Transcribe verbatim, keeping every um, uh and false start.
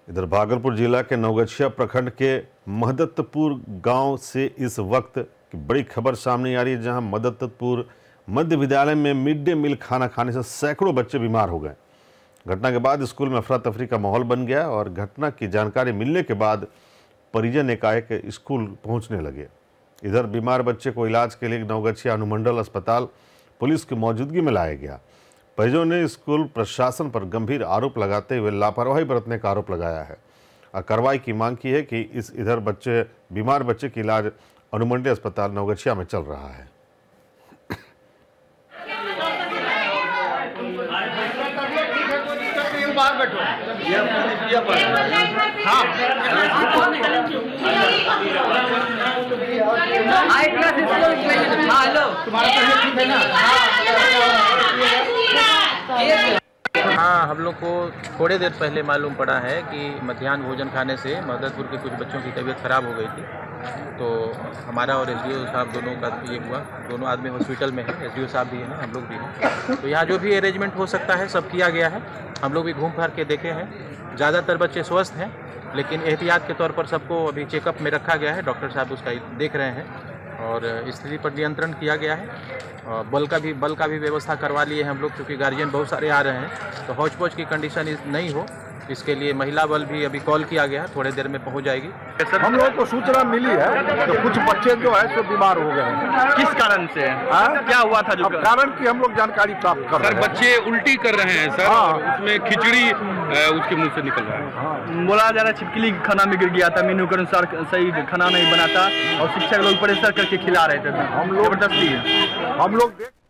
इधर भागलपुर जिला के नवगछिया प्रखंड के महदत्तपुर गांव से इस वक्त की बड़ी खबर सामने आ रही है, जहां महदत्तपुर मध्य विद्यालय में मिड डे मील खाना खाने से सैकड़ों बच्चे बीमार हो गए। घटना के बाद स्कूल में अफरा तफरी का माहौल बन गया और घटना की जानकारी मिलने के बाद परिजन एकाएक स्कूल पहुंचने लगे। इधर बीमार बच्चे को इलाज के लिए नवगछिया अनुमंडल अस्पताल पुलिस की मौजूदगी में लाया गया। परिजनों ने स्कूल प्रशासन पर गंभीर आरोप लगाते हुए लापरवाही बरतने का आरोप लगाया है और कार्रवाई की मांग की है कि इस इधर बच्चे बीमार बच्चे की इलाज अनुमंडल अस्पताल नवगछिया में चल रहा है। हाँ, हम लोग को थोड़ी देर पहले मालूम पड़ा है कि मध्याह्न भोजन खाने से महदत्तपुर के कुछ बच्चों की तबीयत खराब हो गई थी। तो हमारा और एसडीओ साहब दोनों का ये हुआ, दोनों आदमी हॉस्पिटल में है, एसडीओ साहब भी हैं, हम लोग भी हैं। तो यहाँ जो भी अरेंजमेंट हो सकता है सब किया गया है। हम लोग भी घूम फिर के देखे हैं, ज़्यादातर बच्चे स्वस्थ हैं, लेकिन एहतियात के तौर पर सबको अभी चेकअप में रखा गया है। डॉक्टर साहब उसका देख रहे हैं और स्थिति पर नियंत्रण किया गया है। और बल का भी बल का भी व्यवस्था करवा लिए हैं हम लोग, क्योंकि गार्जियन बहुत सारे आ रहे हैं, तो हौच पौच की कंडीशन नहीं हो, इसके लिए महिला बल भी अभी कॉल किया गया है, थोड़ी देर में पहुंच जाएगी। हम लोग को सूचना मिली है तो कुछ बच्चे जो है सो बीमार हो गए हैं। किस कारण से? हाँ? क्या हुआ था जो कारण की हम लोग जानकारी प्राप्त कर रहे हैं। सर बच्चे उल्टी कर रहे हैं सर, हाँ। उसमें खिचड़ी उसके मुंह से निकल रहा है। हाँ। बोला जा रहा है छिपकली खाना में गिर गया था, मेनू के अनुसार सही खाना नहीं बनाता और शिक्षक लोग प्रेशर करके खिला रहे थे। हम लोग जबरदस्ती है। हम लोग